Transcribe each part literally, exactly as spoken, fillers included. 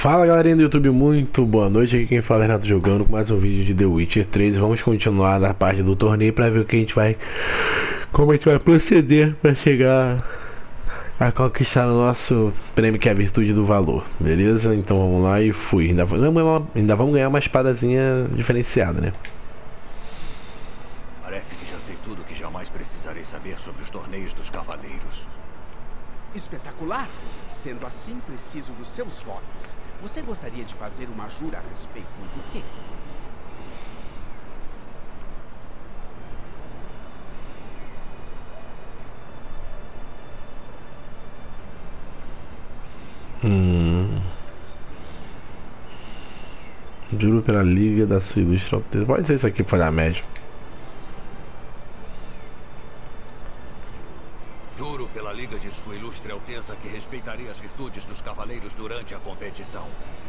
Fala galerinha do YouTube, muito boa noite, aqui quem fala é Renato jogando com mais um vídeo de The Witcher três. Vamos continuar na parte do torneio para ver o que a gente vai, como a gente vai proceder para chegar a conquistar o nosso prêmio, que é a virtude do valor, beleza? Então vamos lá e fui. Ainda, ainda vamos ganhar uma espadazinha diferenciada, né? Parece que já sei tudo que jamais precisarei saber sobre os torneios dos cavaleiros. Espetacular! Sendo assim, preciso dos seus votos. Você gostaria de fazer uma jura a respeito do quê? Hum. Juro pela liga da sua ilustre Alteza. Pode ser isso aqui para falhar médio. Juro pela liga de sua ilustre Alteza que respeitarei as virtudes dos cavaleiros durante a competição.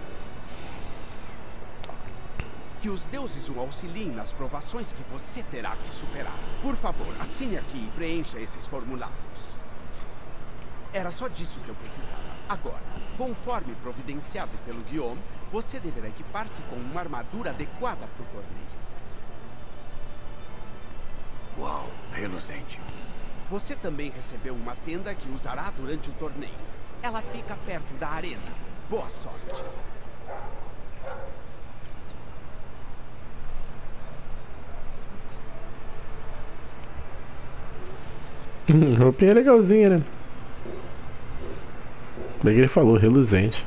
Que os deuses o auxiliem nas provações que você terá que superar. Por favor, assine aqui e preencha esses formulários. Era só disso que eu precisava. Agora, conforme providenciado pelo Guillaume, você deverá equipar-se com uma armadura adequada para o torneio. Uau, reluzente. Você também recebeu uma tenda que usará durante o torneio. Ela fica perto da arena. Boa sorte. Hum, roupinha legalzinha, né? Bem que ele falou, reluzente.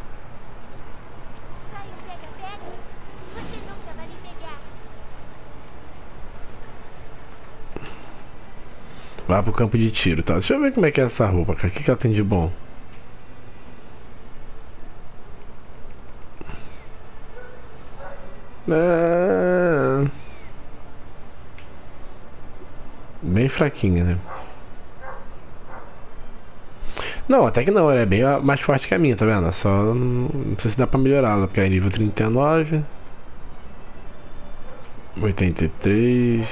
Vai pro campo de tiro, tá? Deixa eu ver como é que é essa roupa, cara. O que, que ela tem de bom? É... Bem fraquinha, né? Não, até que não. Ela é bem mais forte que a minha, tá vendo? Só não sei se dá pra melhorá-la, porque é nível trinta e nove. oitenta e três.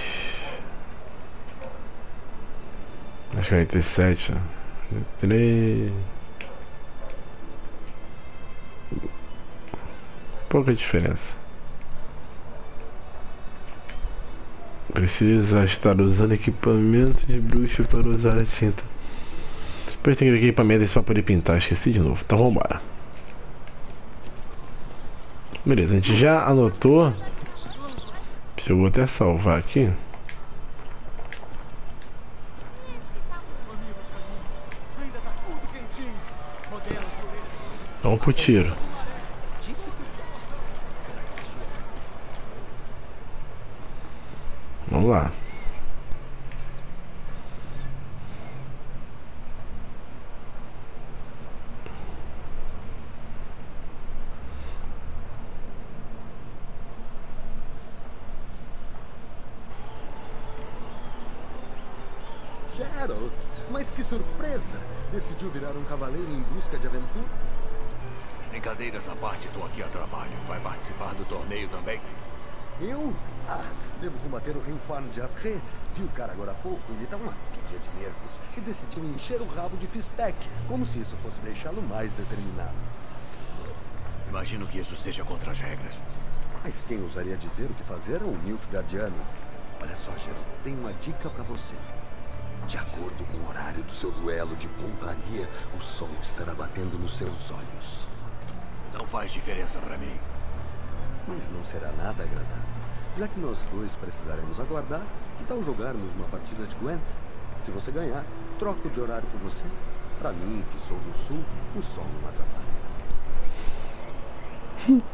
Acho que é quarenta e sete, três. Pouca diferença. Precisa estar usando equipamento de bruxo para usar a tinta. Depois tem que ver equipamento desse para poder pintar. Esqueci de novo. Então vambora. Beleza, a gente já anotou. Eu vou até salvar aqui. Vamos pro tiro. Vamos lá. Geralt, mas que surpresa! Decidiu virar um cavaleiro em busca de aventura? Brincadeiras à parte, tô aqui a trabalho. Vai participar do torneio também? Eu? Ah, devo combater o Rinfarn de Après. Vi o cara agora há pouco e ele tá uma pilha de nervos. E decidiu encher o rabo de Fistek, como se isso fosse deixá-lo mais determinado. Imagino que isso seja contra as regras. Mas quem ousaria dizer o que fazer a um Nilfgaardiano? Olha só, Geralt, tenho uma dica pra você. De acordo com o horário do seu duelo de pontaria, o sol estará batendo nos seus olhos. Não faz diferença pra mim. Mas não será nada agradável. Já que nós dois precisaremos aguardar, que tal jogarmos uma partida de Gwent? Se você ganhar, troco de horário por você. Pra mim, que sou do sul, o sol não atrapalha.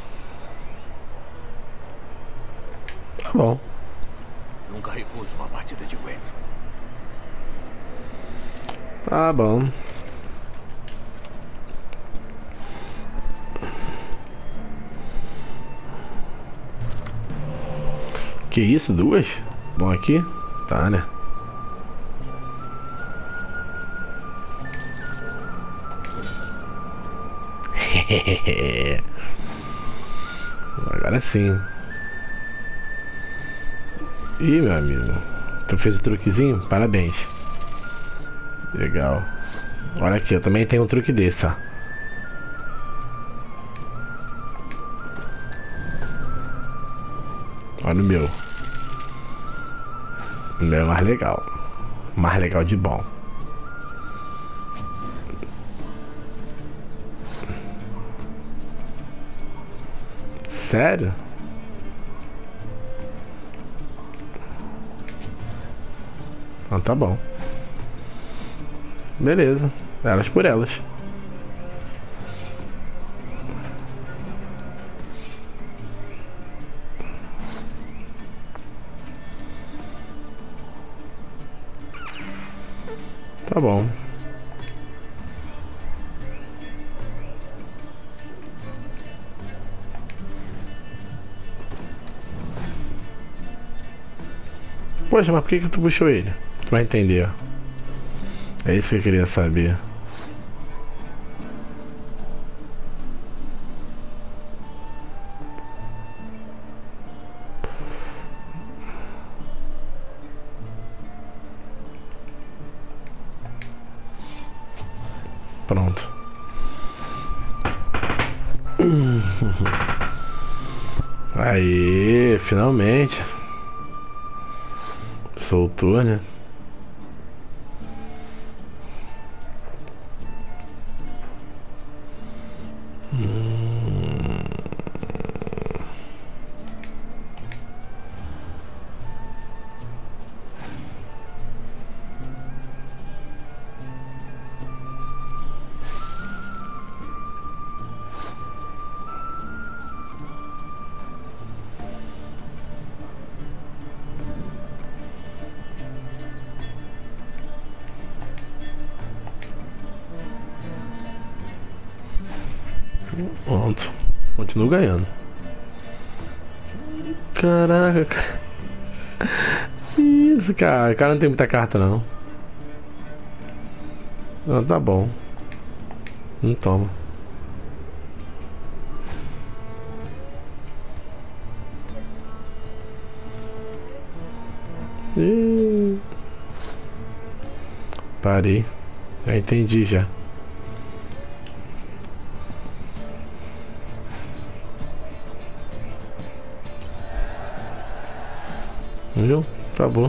Tá bom. Nunca recuso uma partida de Gwent. Tá bom. Que isso, duas? Bom aqui? Tá, né? Agora sim. Ih, meu amigo. Tu fez o truquezinho? Parabéns. Legal. Olha aqui, eu também tenho um truque desse, ó. Olha o meu. O meu é mais legal. Mais legal de bom. Sério? Então tá bom. Beleza. Elas por elas. Tá bom. Poxa, mas por que que tu puxou ele? Tu vai entender. É isso que eu queria saber. Pronto. Aí, finalmente. Soltou, né? Hum. Pronto. Continuo ganhando. Caraca, cara. Isso, cara. O cara não tem muita carta, não. Não, tá bom. Não toma. Ih. Parei. Já entendi já. Viu? Acabou.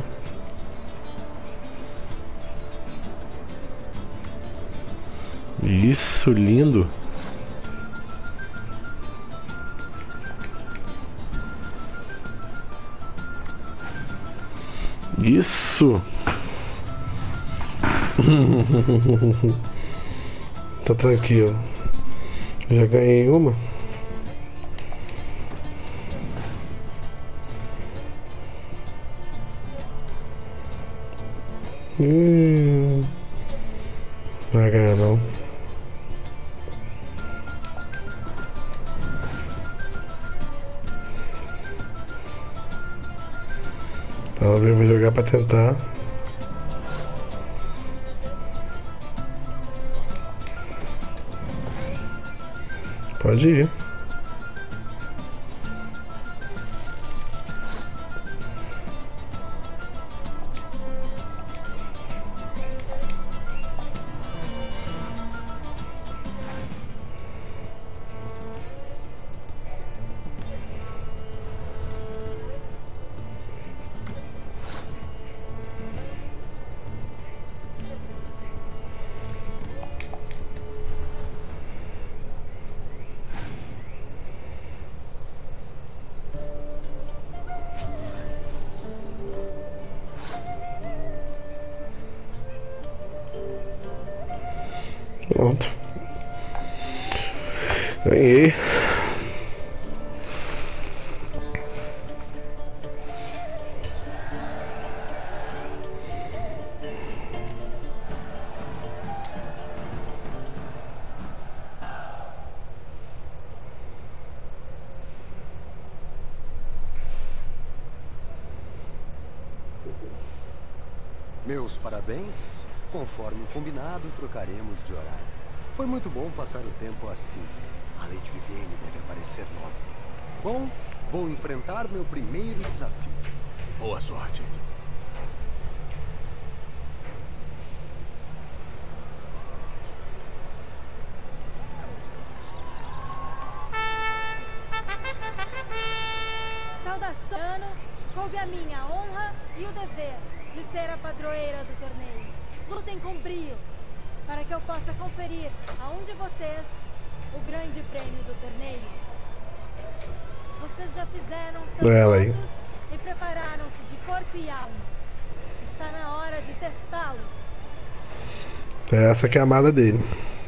Isso, lindo. Isso. Tá tranquilo. Já ganhei uma. Hum, não vai ganhar não. Então eu vou jogar pra tentar. Pode ir. Pronto. Ganhei. Meus parabéns. Conforme o combinado, trocaremos de horário. Foi muito bom passar o tempo assim. A Lady Vivienne deve aparecer logo. Bom, vou enfrentar meu primeiro desafio. Boa sorte. Saudação! Coube a mim a honra e o dever de ser a padroeira do torneio. Lutem com brio, para que eu possa conferir a um de vocês o grande prêmio do torneio. Vocês já fizeram seus Ela aí. votos e prepararam-se de corpo e alma. Está na hora de testá-los. Essa que é a amada dele.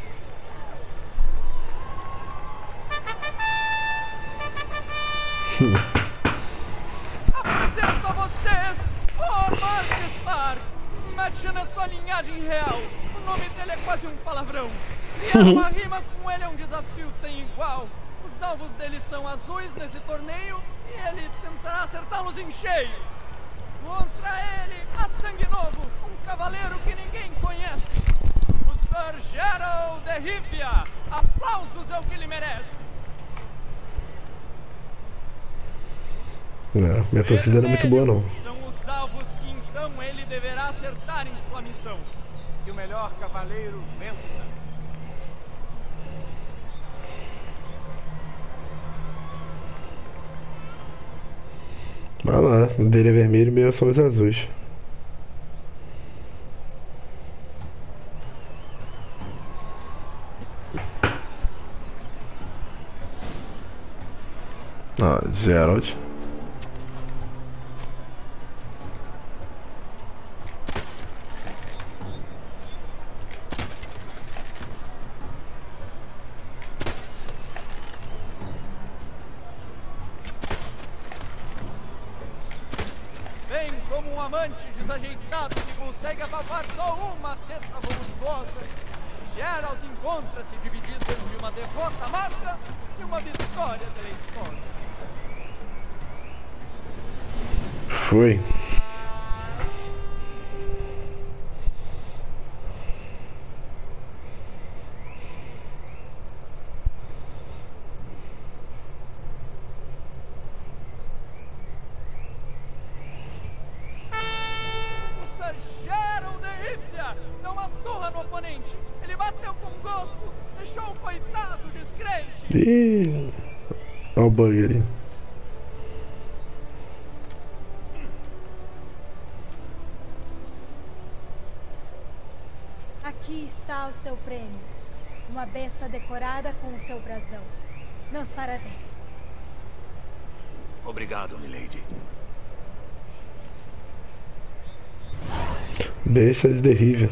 Apresento a vocês Omar Gaspar. Mete na sua linhagem real. O nome dele é quase um palavrão. Criar uma rima com ele é um desafio sem igual. Os alvos dele são azuis nesse torneio e ele tentará acertá-los em cheio. Contra ele, a sangue novo, um cavaleiro que ninguém conhece. O Sir Gerald de Rivia. Aplausos é o que ele merece. Não, minha torcida não é muito boa, não. São os alvos que então ele deverá acertar em sua missão. Que o melhor cavaleiro vença. Vai lá, o dele é vermelho e o meu são os azuis. Ah, Gerald. Bem como um amante desajeitado que consegue ababar só uma teta voluptuosa, Gerald encontra-se dividido entre uma derrota amarga e uma vitória deleitosa. Foi. Deu uma surra no oponente. Ele bateu com gosto, deixou o coitado descrente. Ih, olha o bug ali. Aqui está o seu prêmio. Uma besta decorada com o seu brasão. Meus parabéns. Obrigado, milady. Bestas de Rivia.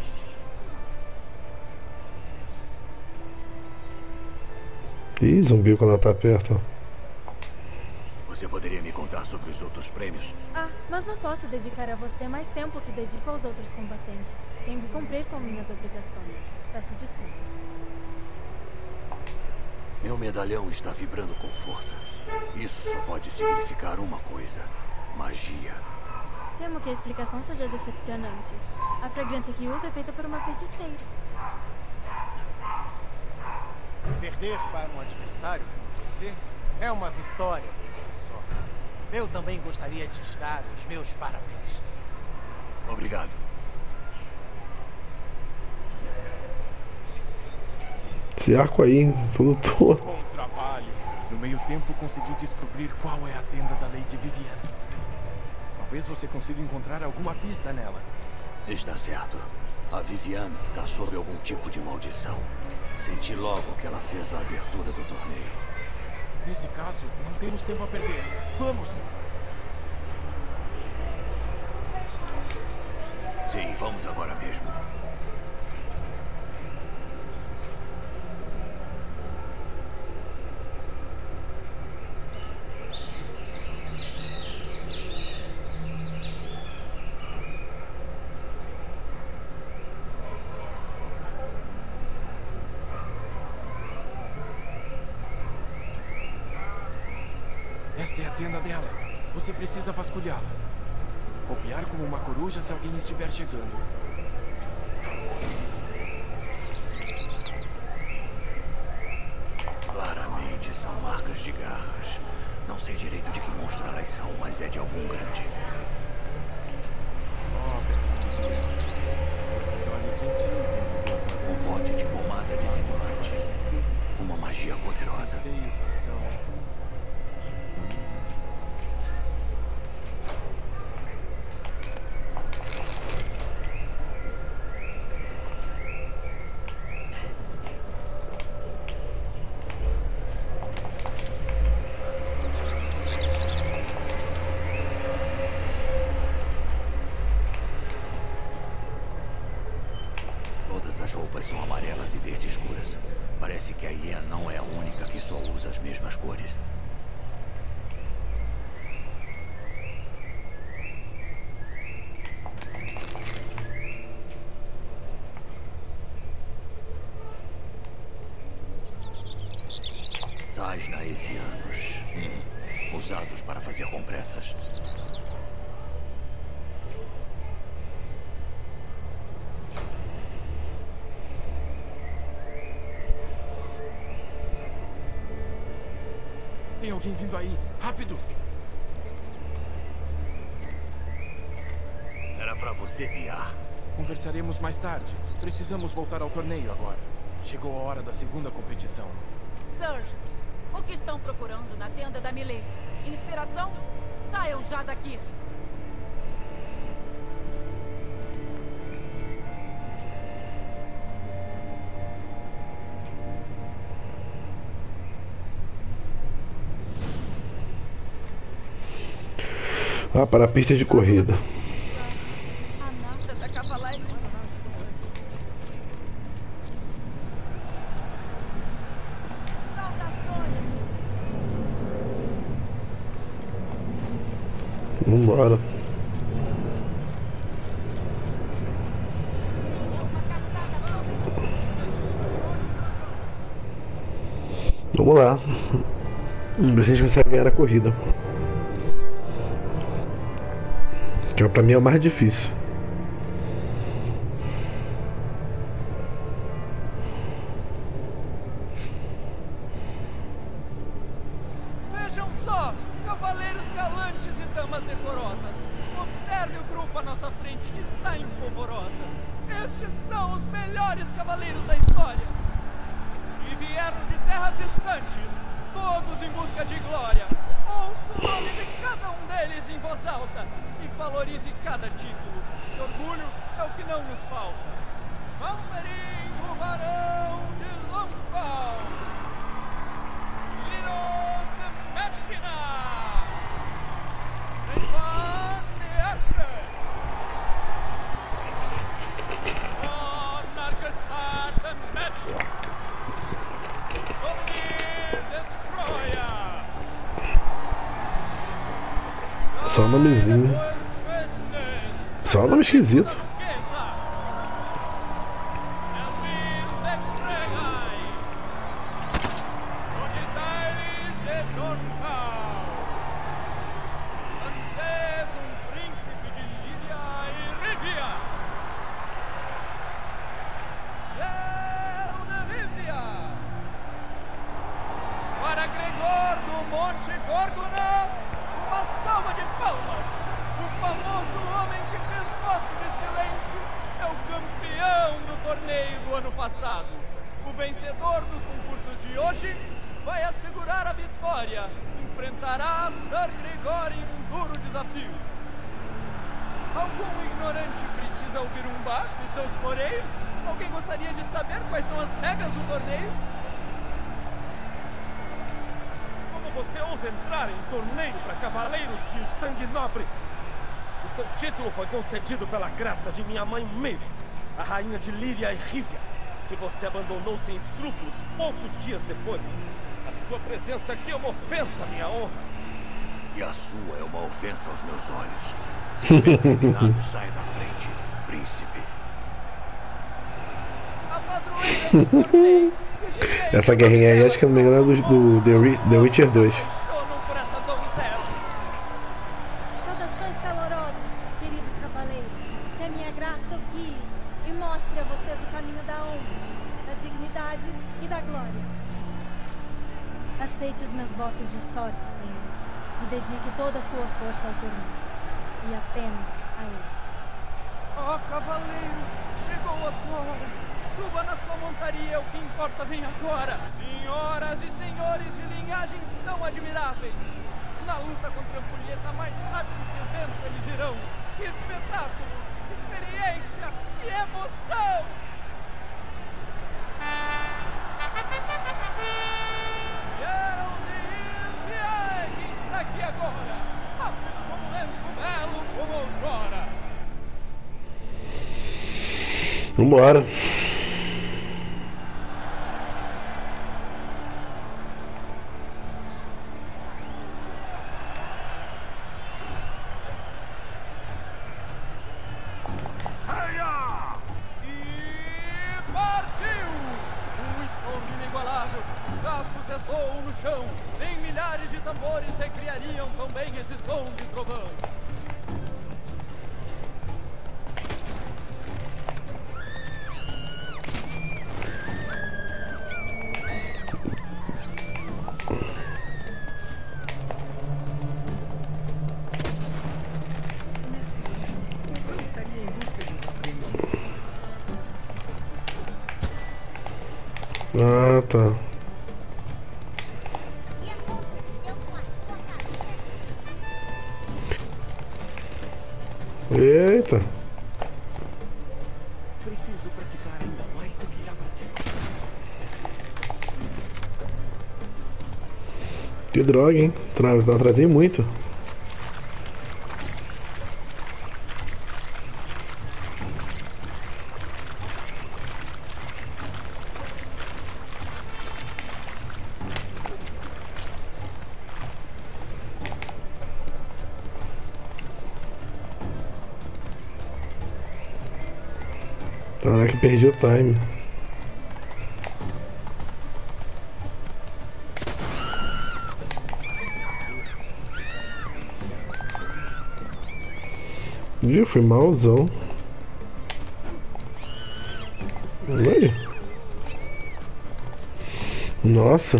Ih, zumbiu quando ela tá perto, ó. Você poderia me contar sobre os outros prêmios? Ah, mas não posso dedicar a você mais tempo que dedico aos outros combatentes. Tenho que cumprir com minhas obrigações. Peço desculpas. Meu medalhão está vibrando com força. Isso só pode significar uma coisa: magia. Temo que a explicação seja decepcionante. A fragrância que uso é feita por uma feiticeira. Perder para um adversário como você é uma vitória por si só. Eu também gostaria de te dar os meus parabéns. Obrigado. Esse arco aí, tudo todo. Bom trabalho. No meio tempo consegui descobrir qual é a tenda da Lady Vivienne. Talvez você consiga encontrar alguma pista nela. Está certo. A Vivienne está sob algum tipo de maldição. Senti logo que ela fez a abertura do torneio. Nesse caso, não temos tempo a perder. Vamos! Sim, vamos agora mesmo. Esta é a tenda dela. Você precisa vasculhá-la. Copiar como uma coruja se alguém estiver chegando. Claramente são marcas de garras. Não sei direito de que monstro elas são, mas é de algum grande. Um pote de pomada dissimulante. Uma magia poderosa. a Yen não é a única que só usa as mesmas cores. Sais naesianos, hum, usados para fazer compressas. Tem alguém vindo aí. Rápido! Era pra você guiar. Conversaremos mais tarde. Precisamos voltar ao torneio agora. Chegou a hora da segunda competição. Sirs, o que estão procurando na tenda da Milady? Inspiração? Saiam já daqui. Ah, para a pista de corrida. A nata da cavalaria. Saudações! Vambora. Vamos lá. Vamos ver se a gente consegue ganhar a corrida. Que pra mim é o mais difícil. Vejam só, cavaleiros galantes e damas decorosas. Observe o grupo à nossa frente que está empolvorosa. Estes são os melhores cavaleiros da história. E vieram de terras distantes, todos em busca de glória. Ouça o nome de cada um deles em voz alta e valorize cada título. E orgulho é o que não nos falta. Valmerin, o Barão de Longfall. Linos de Mekina. Renvan de Acre. Von Marquespar de Metz. Domir de Troia. Só um nomezinho. Só um nome esquisito. Para Gregor do Monte Gorgona, uma salva de palmas! O famoso homem que fez voto de silêncio é o campeão do torneio do ano passado. O vencedor dos concursos de hoje vai assegurar a vitória. Enfrentará Sir Gregor em um duro desafio. Algum ignorante precisa ouvir um bar dos seus floreios? Alguém gostaria de saber quais são as regras do torneio? Você ousa entrar em torneio para cavaleiros de sangue nobre? O seu título foi concedido pela graça de minha mãe Maeve, a rainha de Líria e Rívia, que você abandonou sem escrúpulos poucos dias depois. A sua presença aqui é uma ofensa à minha honra. E a sua é uma ofensa aos meus olhos. Se tiver terminado, saia da frente, príncipe. A padroeira do torneio. Essa guerrinha aí acho que é o melhor do, do The Witcher dois. Saudações calorosas, queridos cavaleiros. Que a minha graça os guie e mostre a vocês o caminho da honra, da dignidade e da glória. Aceite os meus votos de sorte, Senhor, e dedique toda a sua força ao torneio, e apenas a ele. Ó oh, cavaleiro, chegou a sua hora. Suba na sua montaria, o que importa vem agora. Senhoras e senhores de linhagens tão admiráveis, na luta contra a ampulheta mais rápido que o vento eles irão. Que espetáculo, que experiência, que emoção! Geraldine que está aqui agora, rápido como vento, belo como outrora. fracos ressoam no chão. Nem milhares de tambores recriariam tão bem esse som de trovão. Ah, tá. Eita. Preciso praticar ainda mais do que já pratico. Que droga, hein? Tra atrasei muito. Caraca, perdi o time. Ih, fui malzão. Olha aí. Nossa.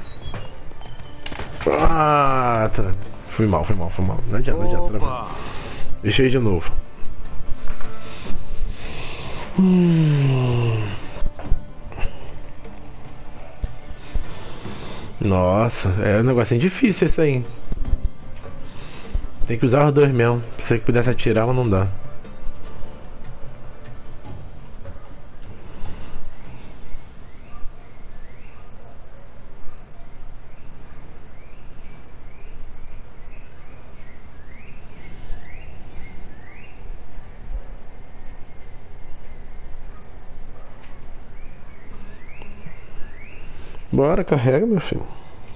Ah, tá. Fui mal, fui mal, fui mal. Não adianta, não adianta. Deixei de novo. Hum. Nossa, é um negocinho difícil esse aí. Tem que usar os dois mesmo. Pensei que pudesse atirar, mas não dá. Bora, carrega, meu filho.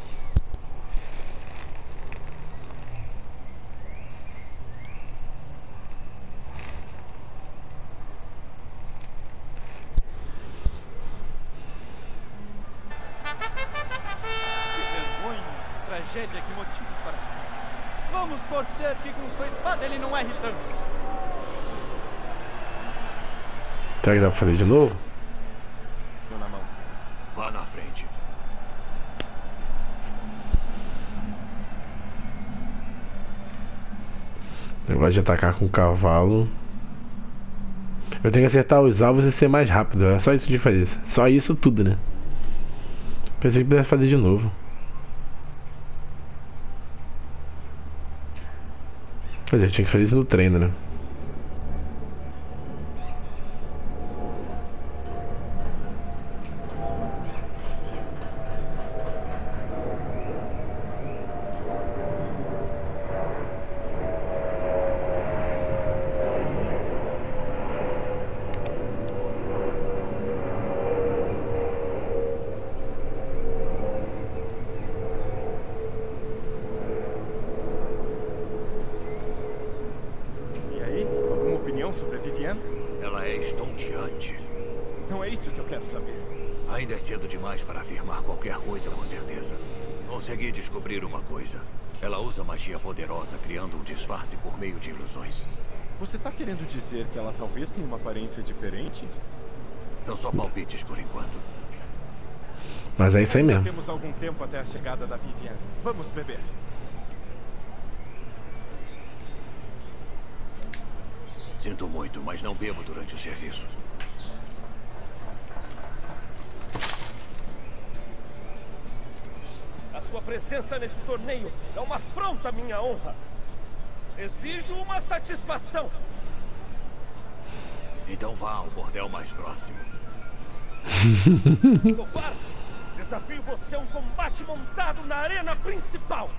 Tragédia que motivo para... Vamos torcer que com sua espada ele não erre tanto. Será que dá pra fazer de novo? Na mão. Vá na frente. Negócio de atacar com o cavalo. Eu tenho que acertar os alvos e ser mais rápido. É só isso que eu tinha que fazer. Só isso tudo, né? Pensei que pudesse fazer de novo. Quer dizer, tinha que fazer isso no treino, né? Sobre a Vivienne? Ela é estonteante. Não é isso que eu quero saber. Ainda é cedo demais para afirmar qualquer coisa com certeza. Consegui descobrir uma coisa. Ela usa magia poderosa, criando um disfarce por meio de ilusões. Você tá querendo dizer que ela talvez tenha uma aparência diferente? São só palpites por enquanto. Mas é isso aí mesmo. Temos algum tempo até a chegada da Vivienne. Vamos beber. Sinto muito, mas não bebo durante o serviço. A sua presença nesse torneio é uma afronta à minha honra. Exijo uma satisfação. Então vá ao bordel mais próximo. Covarde! Desafio você a um combate montado na arena principal.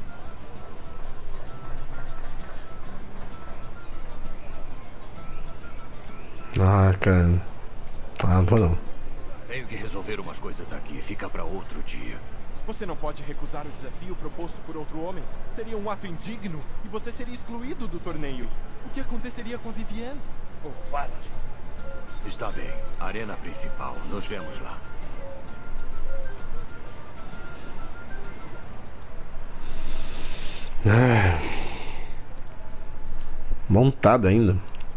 Ah, cara. Ah, não vou não. Tenho que resolver umas coisas aqui. Fica pra outro dia. Você não pode recusar o desafio proposto por outro homem. Seria um ato indigno e você seria excluído do torneio. O que aconteceria com a Vivienne? Covarde. Está bem. Arena principal. Nos vemos lá. Ah, montado ainda.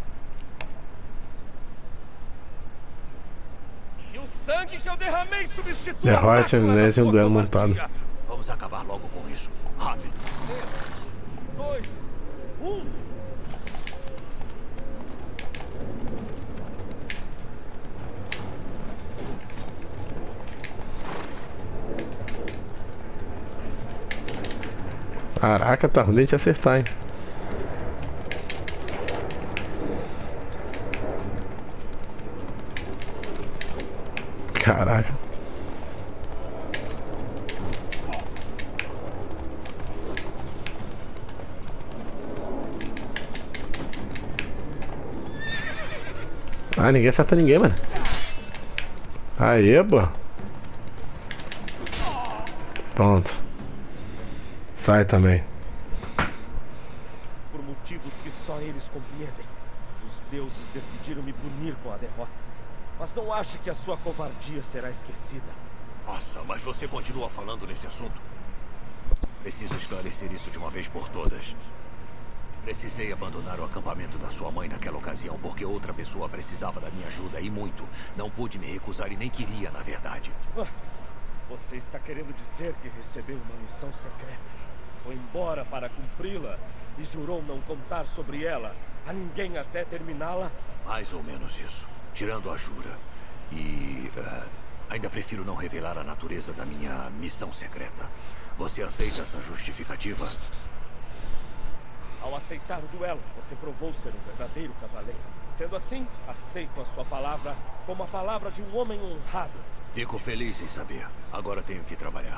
E o sangue que eu derramei substitui Derrote a amnésia em um duelo montado. Vamos acabar logo com isso. Rápido. três, dois, um. Caraca, tá ruim de te acertar, hein? Caraca. Ah, ninguém acerta ninguém, mano. Aê, pô. Pronto. Sai também. Por motivos que só eles compreendem, os deuses decidiram me punir com a derrota. Mas não ache que a sua covardia será esquecida. Nossa, mas você continua falando nesse assunto? Preciso esclarecer isso de uma vez por todas. Precisei abandonar o acampamento da sua mãe naquela ocasião porque outra pessoa precisava da minha ajuda e muito. Não pude me recusar e nem queria, na verdade. Ah, você está querendo dizer que recebeu uma missão secreta? Foi embora para cumpri-la e jurou não contar sobre ela a ninguém até terminá-la? Mais ou menos isso. Tirando a jura. E uh, ainda prefiro não revelar a natureza da minha missão secreta. Você aceita essa justificativa? Ao aceitar o duelo, você provou ser um verdadeiro cavaleiro. Sendo assim, aceito a sua palavra como a palavra de um homem honrado. Fico feliz em saber. Agora tenho que trabalhar.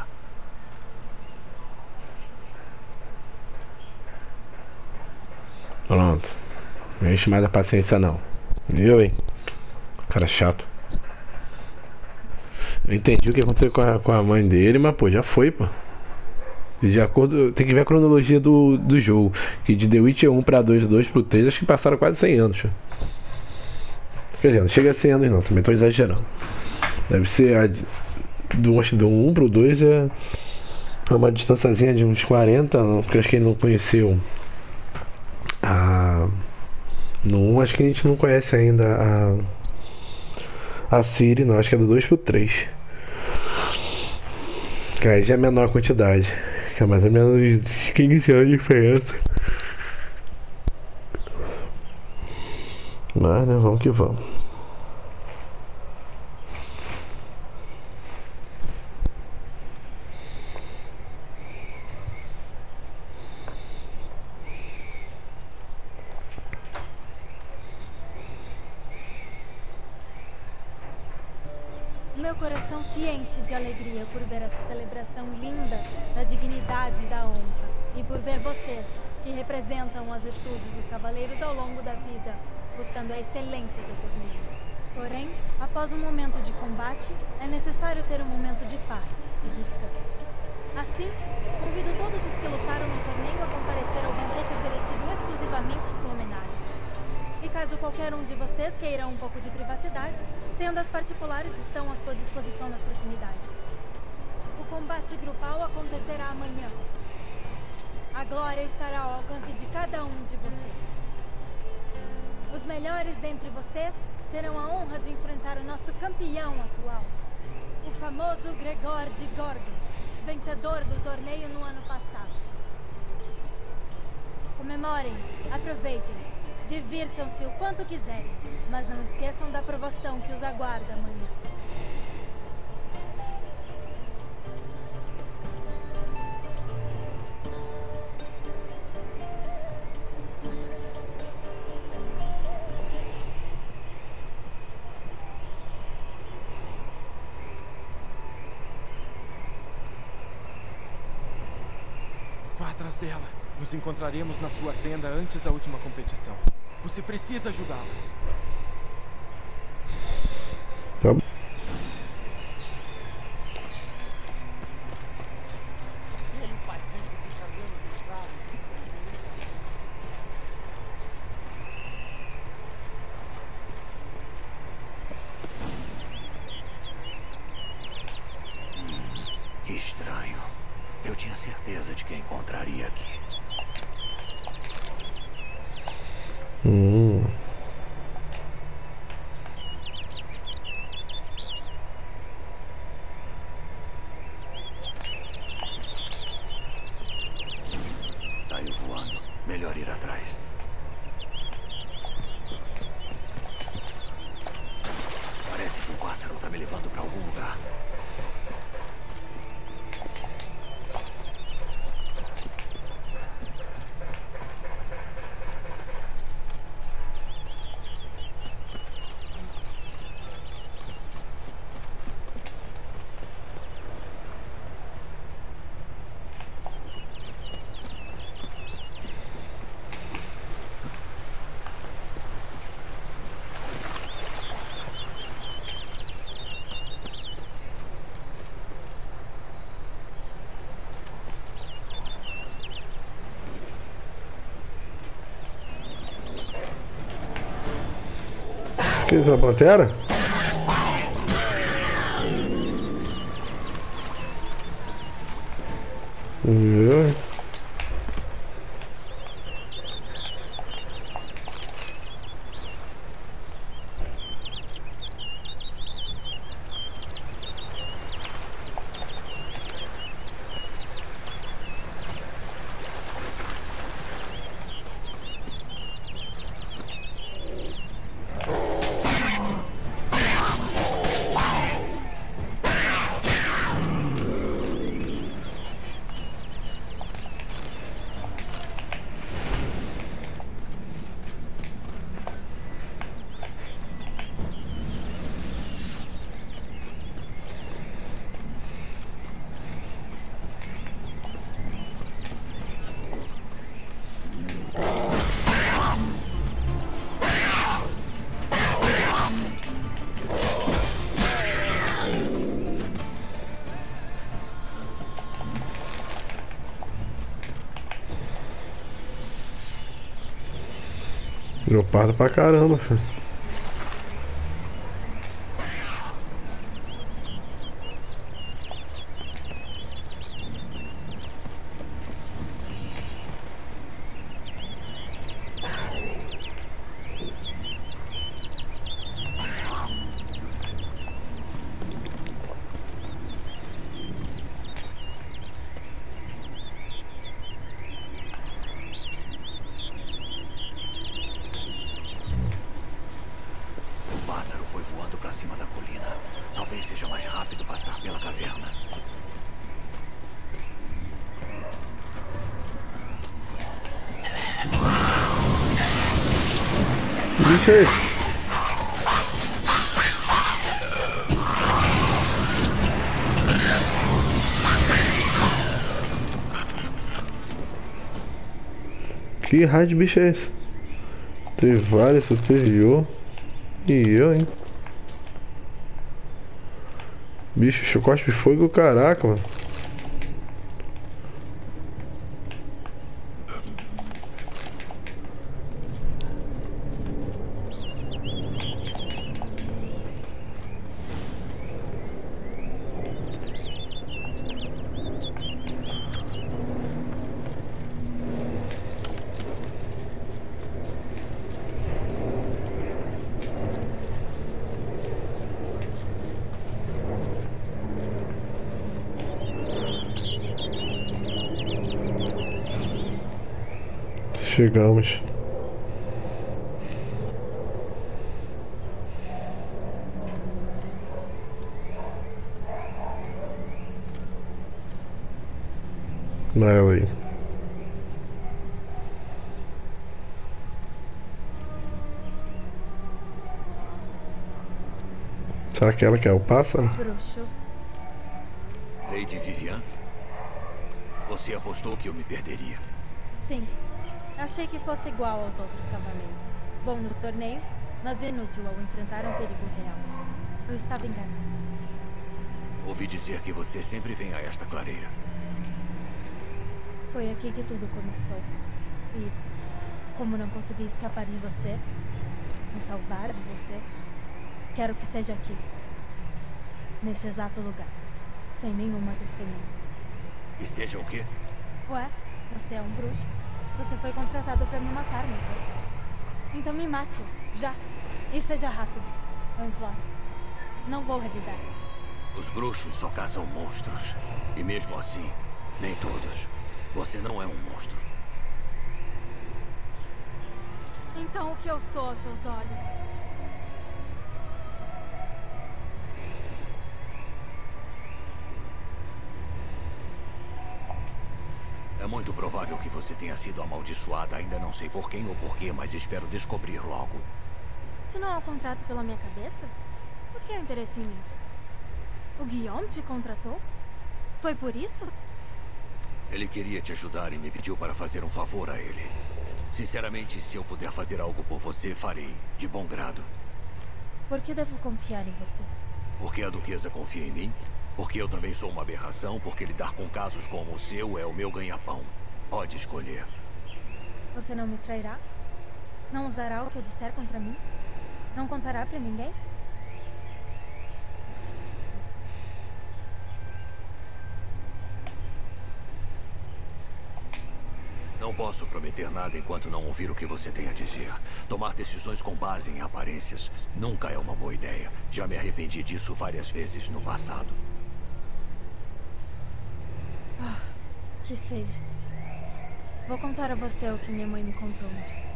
Pronto. Não enche mais a paciência não. Viu, hein? Cara chato. Eu entendi o que aconteceu com a, com a mãe dele, mas pô, já foi, pô. De acordo, tem que ver a cronologia do, do jogo. Que de The Witcher um pra dois, dois pro três, acho que passaram quase cem anos. Quer dizer, não chega a cem anos não, também tô exagerando. Deve ser a do, acho, do um pro dois é uma distanciazinha de uns quarenta, porque acho que ele não conheceu a... No um acho que a gente não conhece ainda a a Ciri, não, acho que é do dois pro três. Que aí já é menor a quantidade, que é mais ou menos quinze anos de diferença. Mas né, vamos que vamos. Meu coração se enche de alegria por ver essa celebração linda da dignidade e da honra. E por ver vocês, que representam as virtudes dos cavaleiros ao longo da vida, buscando a excelência do torneio. Porém, após um momento de combate, é necessário ter um momento de paz e descanso. Assim, convido todos os que lutaram no torneio a comparecer ao banquete oferecido exclusivamente em sua homenagem. E caso qualquer um de vocês queira um pouco de privacidade, tendas particulares estão à sua disposição nas proximidades. O combate grupal acontecerá amanhã. A glória estará ao alcance de cada um de vocês. Os melhores dentre vocês terão a honra de enfrentar o nosso campeão atual, o famoso Gregor de Gorgon, vencedor do torneio no ano passado. Comemorem, aproveitem, divirtam-se o quanto quiserem, mas não esqueçam da provação que os aguarda amanhã. Vá atrás dela. Nos encontraremos na sua tenda antes da última competição. Você precisa ajudá-la. Tá bom. Hum, que estranho. Eu tinha certeza de que a encontraria aqui. melhor ir atrás. Parece que o pássaro está me levando para algum lugar. Que é essa pantera? Viu? Leopardo pra caramba, filho. Voando para cima da colina. Talvez seja mais rápido passar pela caverna. Que bicho é esse? Que raio de bicho é esse? Tem vários superior. E eu, hein? Bicho, chocote de fogo, caraca, mano. Chegamos. Vai ela aí. Será que ela quer o pássaro? Bruxo. Lady Vivian? Você apostou que eu me perderia? Sim. Achei que fosse igual aos outros cavaleiros. Bom nos torneios, mas inútil ao enfrentar um perigo real. Eu estava enganado. Ouvi dizer que você sempre vem a esta clareira. Foi aqui que tudo começou. E, como não consegui escapar de você, me salvar de você, quero que seja aqui. Neste exato lugar. Sem nenhuma testemunha. E seja o quê? Ué, você é um bruxo. Você foi contratado para me matar, não foi? Então me mate, já. E seja rápido. Eu imploro. Não vou revidar. Os bruxos só caçam monstros. E mesmo assim, nem todos. Você não é um monstro. Então o que eu sou aos seus olhos? É muito provável que você tenha sido amaldiçoada. Ainda não sei por quem ou porquê, mas espero descobrir logo. Se não há um contrato pela minha cabeça, por que o interesse em mim? O Guillaume te contratou? Foi por isso? Ele queria te ajudar e me pediu para fazer um favor a ele. Sinceramente, se eu puder fazer algo por você, farei. De bom grado. Por que devo confiar em você? Porque a duquesa confia em mim? Porque eu também sou uma aberração? Porque lidar com casos como o seu é o meu ganha-pão? Pode escolher. Você não me trairá? Não usará o que eu disser contra mim? Não contará pra ninguém? Não posso prometer nada enquanto não ouvir o que você tem a dizer. Tomar decisões com base em aparências nunca é uma boa ideia. Já me arrependi disso várias vezes no passado. Ah, que seja. Vou contar a você o que minha mãe me contou um dia.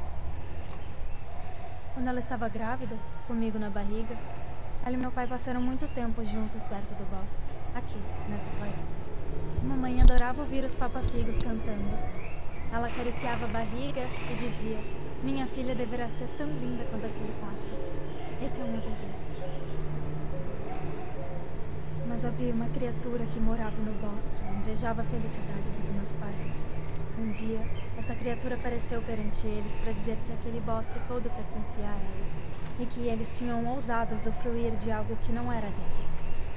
Quando ela estava grávida, comigo na barriga, ela e meu pai passaram muito tempo juntos perto do bosque, aqui, nesta floresta. Mamãe adorava ouvir os papafigos cantando. Ela acariciava a barriga e dizia: minha filha deverá ser tão linda quando aquele passa. Esse é o meu desejo. Mas havia uma criatura que morava no bosque e invejava a felicidade dos meus pais. Um dia, essa criatura apareceu perante eles para dizer que aquele bosque todo pertencia a ela e que eles tinham ousado usufruir de algo que não era deles.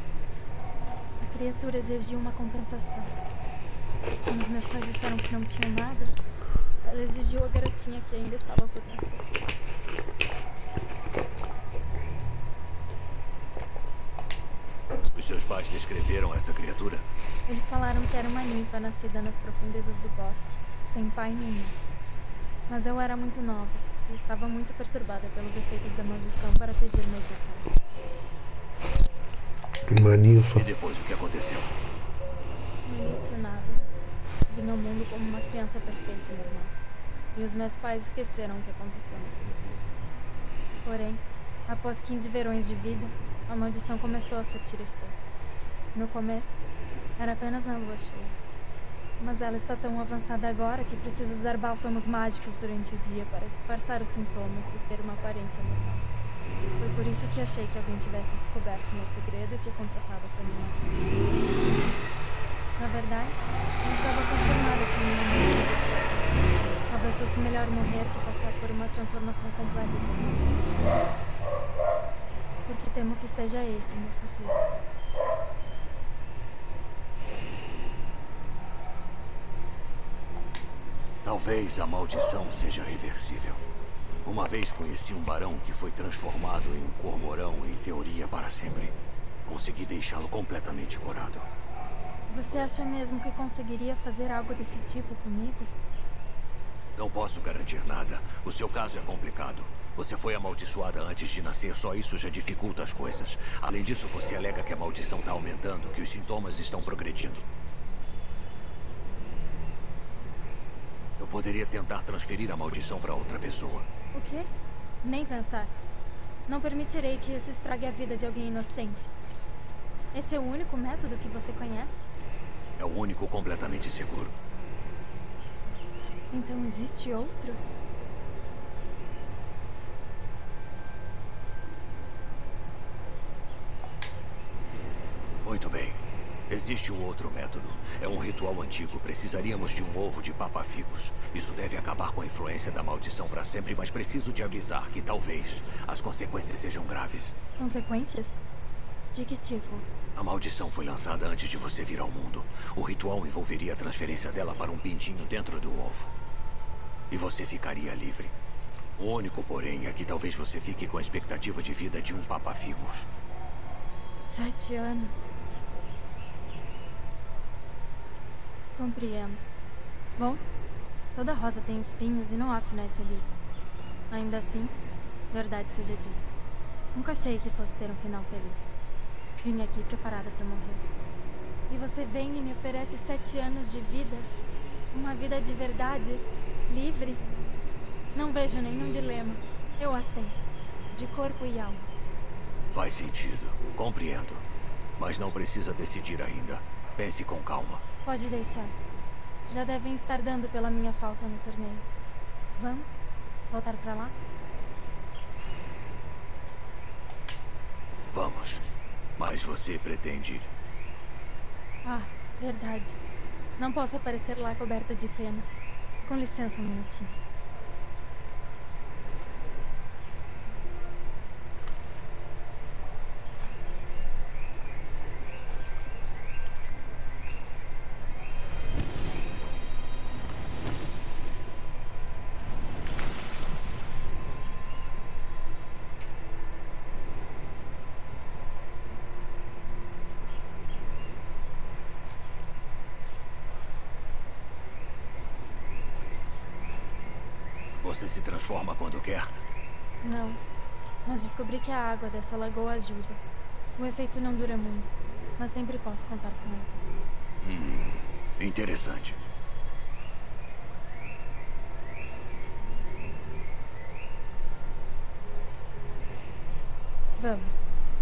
A criatura exigiu uma compensação. Quando os meus pais disseram que não tinham nada, ela exigiu a garotinha que ainda estava por nascer. Os seus pais descreveram essa criatura? Eles falaram que era uma ninfa nascida nas profundezas do bosque, sem pai nem mãe. Mas eu era muito nova e estava muito perturbada pelos efeitos da maldição para pedir meus detalhes. Uma ninfa. E depois, o que aconteceu? No início, nada. Vim ao mundo como uma criança perfeita e normal. E os meus pais esqueceram o que aconteceu naquele dia. Porém, após quinze verões de vida, a maldição começou a surtir efeito. No começo, era apenas na lua cheia. Mas ela está tão avançada agora que precisa usar bálsamos mágicos durante o dia para disfarçar os sintomas e ter uma aparência normal. Foi por isso que achei que alguém tivesse descoberto meu segredo e te contratado para mim. Na verdade, eu estava conformada com minha morte. Talvez fosse melhor morrer que passar por uma transformação completa. Porque temo que seja esse o meu futuro. Talvez a maldição seja reversível. Uma vez conheci um barão que foi transformado em um cormorão, em teoria, para sempre. Consegui deixá-lo completamente curado. Você acha mesmo que conseguiria fazer algo desse tipo comigo? Não posso garantir nada. O seu caso é complicado. Você foi amaldiçoada antes de nascer, só isso já dificulta as coisas. Além disso, você alega que a maldição está aumentando, que os sintomas estão progredindo. Eu poderia tentar transferir a maldição para outra pessoa. O quê? Nem pensar. Não permitirei que isso estrague a vida de alguém inocente. Esse é o único método que você conhece? É o único completamente seguro. Então existe outro? Muito bem. Existe um outro método. É um ritual antigo. Precisaríamos de um ovo de papafigos. Isso deve acabar com a influência da maldição para sempre, mas preciso te avisar que talvez as consequências sejam graves. Consequências? De que tipo? A maldição foi lançada antes de você vir ao mundo. O ritual envolveria a transferência dela para um pintinho dentro do ovo. E você ficaria livre. O único, porém, é que talvez você fique com a expectativa de vida de um papafigos. Sete anos. Compreendo. Bom, toda rosa tem espinhos e não há finais felizes. Ainda assim, verdade seja dita, nunca achei que fosse ter um final feliz. Vim aqui preparada para morrer. E você vem e me oferece sete anos de vida? Uma vida de verdade, livre? Não vejo nenhum dilema. Eu aceito. De corpo e alma. Faz sentido. Compreendo. Mas não precisa decidir ainda. Pense com calma. Pode deixar. Já devem estar dando pela minha falta no torneio. Vamos? Voltar pra lá? Vamos. Mas você pretende... Ah, verdade. Não posso aparecer lá coberta de penas. Com licença um minutinho. Você se transforma quando quer? Não, mas descobri que a água dessa lagoa ajuda. O efeito não dura muito, mas sempre posso contar com ele. Hum, interessante. Vamos.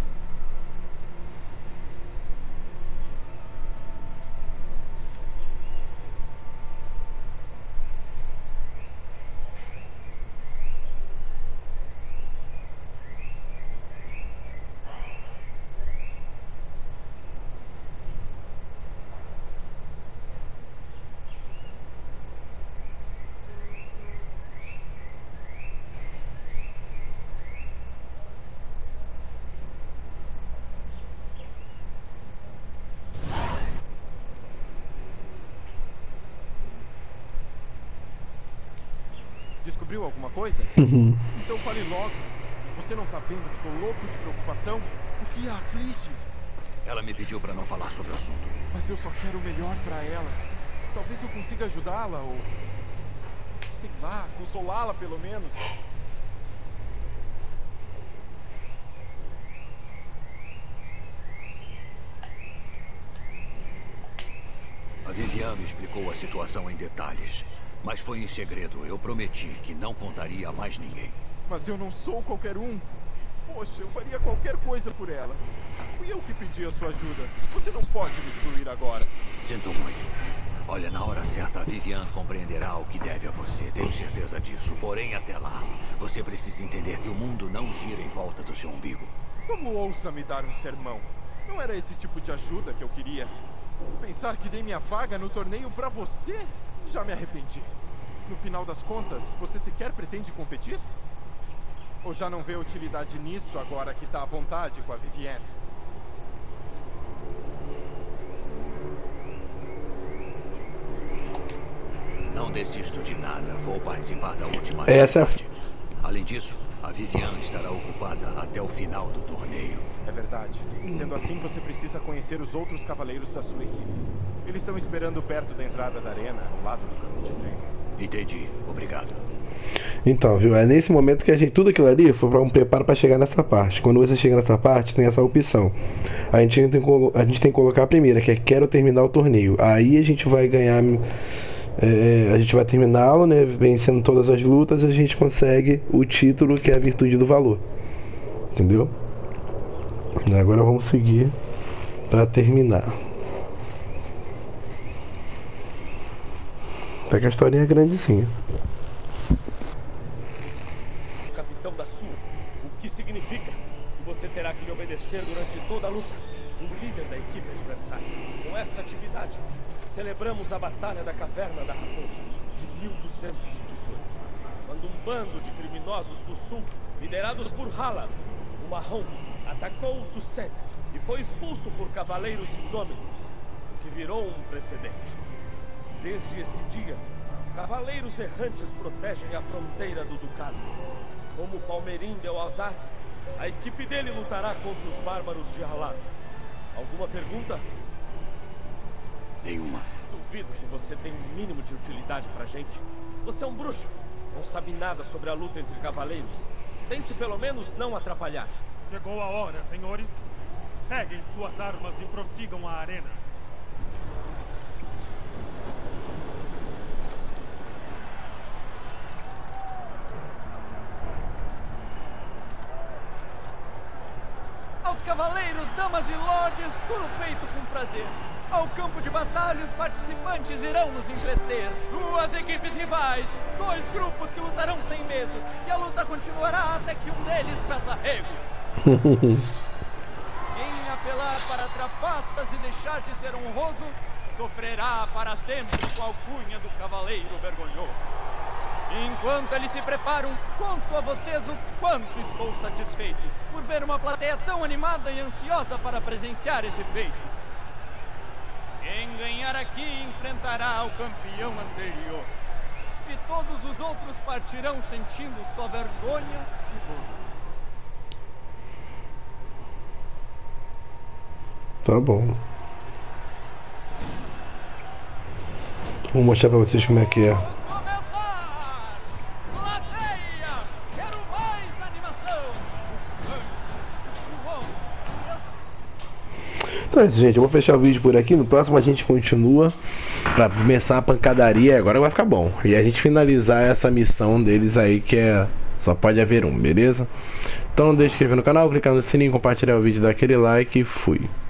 Descobriu alguma coisa? Então fale logo. Você não tá vendo que tô louco de preocupação? O que a aflige? Ela me pediu pra não falar sobre o assunto. Mas eu só quero o melhor pra ela. Talvez eu consiga ajudá-la ou... sei lá, consolá-la pelo menos. A Viviane me explicou a situação em detalhes. Mas foi em segredo. Eu prometi que não contaria a mais ninguém. Mas eu não sou qualquer um. Poxa, eu faria qualquer coisa por ela. Fui eu que pedi a sua ajuda. Você não pode me excluir agora. Sinto muito. Olha, na hora certa, a Viviane compreenderá o que deve a você. Tenho certeza disso. Porém, até lá, você precisa entender que o mundo não gira em volta do seu umbigo. Como ousa me dar um sermão? Não era esse tipo de ajuda que eu queria. Pensar que dei minha vaga no torneio pra você? Já me arrependi. No final das contas, você sequer pretende competir? Ou já não vê utilidade nisso agora que tá à vontade com a Viviane? Não desisto de nada. Vou participar da última Essa é... Além disso, a Viviane estará ocupada até o final do torneio. É verdade. Sendo assim, você precisa conhecer os outros cavaleiros da sua equipe. Eles estão esperando perto da entrada da arena, ao lado do campo de treino. Entendi. Obrigado. Então, viu? É nesse momento que a gente... Tudo aquilo ali foi para um preparo para chegar nessa parte. Quando você chega nessa parte, tem essa opção. A gente tem, a gente tem que colocar a primeira, que é quero terminar o torneio. Aí a gente vai ganhar... É, a gente vai terminá-lo, né? Vencendo todas as lutas, a gente consegue o título, que é a virtude do valor. Entendeu? Agora vamos seguir para terminar. Até que a historinha é grandezinha. Capitão da sua, o que significa que você terá que me obedecer durante toda a luta. Um líder da equipe adversária. Com esta atividade, celebramos a Batalha da Caverna da Raposa de mil duzentos e dezoito, quando um bando de criminosos do sul, liderados por Hallar, o Marrom, atacou Toussaint e foi expulso por cavaleiros indômitos, o que virou um precedente. Desde esse dia, cavaleiros errantes protegem a fronteira do Ducado. Como Palmerim deu azar, a equipe dele lutará contra os bárbaros de Hallar. Alguma pergunta? Nenhuma. Duvido que você tenha um mínimo de utilidade pra gente. Você é um bruxo. Não sabe nada sobre a luta entre cavaleiros. Tente pelo menos não atrapalhar. Chegou a hora, senhores. Peguem suas armas e prossigam a arena. cavaleiros, damas e lordes, tudo feito com prazer. Ao campo de batalha, os participantes irão nos entreter. Duas equipes rivais, dois grupos que lutarão sem medo. E a luta continuará até que um deles peça arrego. Quem apelar para trapaças e deixar de ser honroso, sofrerá para sempre com a alcunha do cavaleiro vergonhoso. Enquanto eles se preparam, conto a vocês o quanto estou satisfeito por ver uma plateia tão animada e ansiosa para presenciar esse feito. Quem ganhar aqui enfrentará o campeão anterior. E todos os outros partirão sentindo só vergonha e dor. Tá bom. Vou mostrar pra vocês como é que é. Então é isso, gente. Eu vou fechar o vídeo por aqui. No próximo a gente continua pra começar a pancadaria. Agora vai ficar bom. E a gente finalizar essa missão deles aí, que é... só pode haver um, beleza? Então não deixe de se inscrever no canal, clicar no sininho, compartilhar o vídeo, dar aquele like e fui.